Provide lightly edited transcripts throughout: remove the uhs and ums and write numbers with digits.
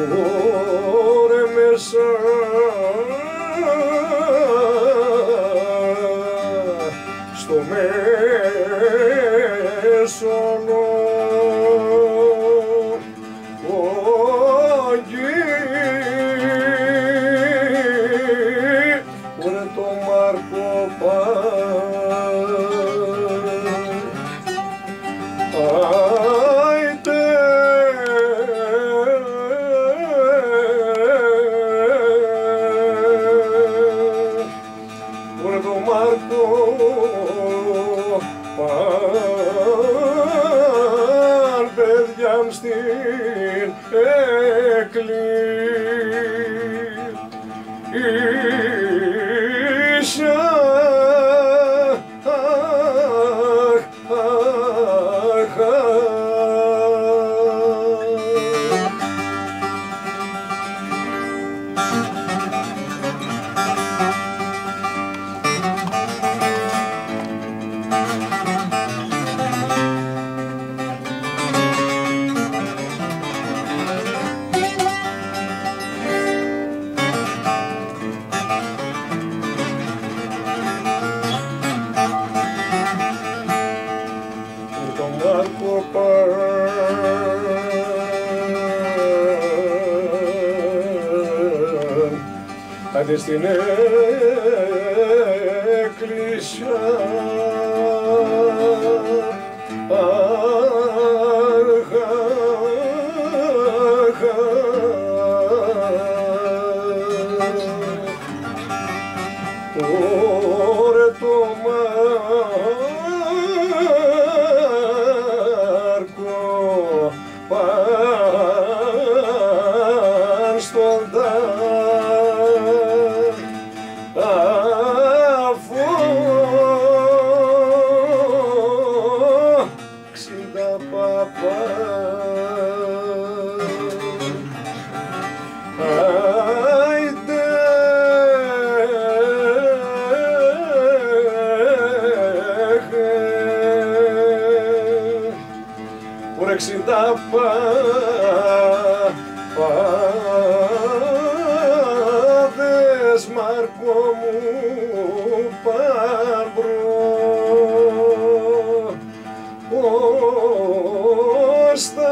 Ωρε μέσα στο μέσονο ωρε το Μάρκο άιτε ωρε το Μάρκο παν παιδιά μ' στην εκκλησία το Μάρκο άντε στην εκκλησιά ωρε το Μάρκο παν στον τάφο 60 παπά άιντε ωρε 60 παπάδες Μάρκο μου παν μπροστά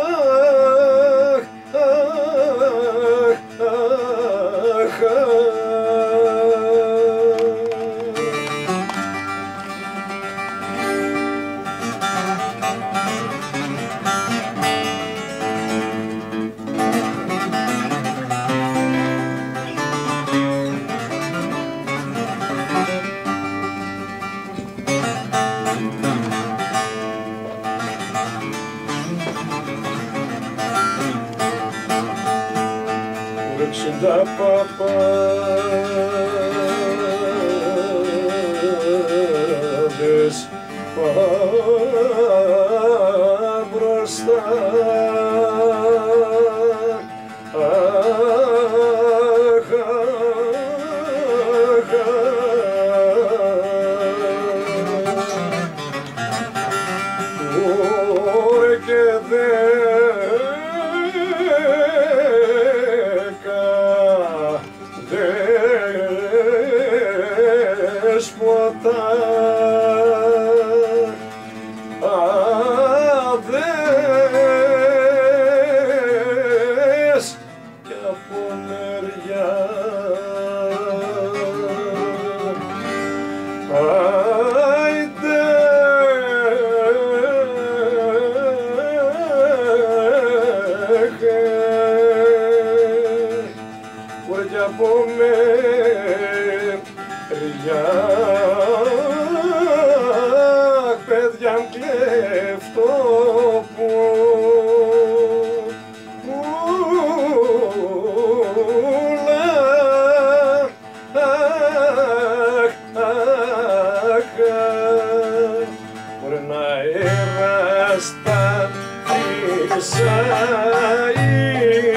ωρε 60 παπάδες παν μπροστά ωρε και δέσποτα αδές κι από μεριά άιντε ωρε κι από μεριά παιδιά μ' κλέφτω πουλά ωρε να εραστά ίσα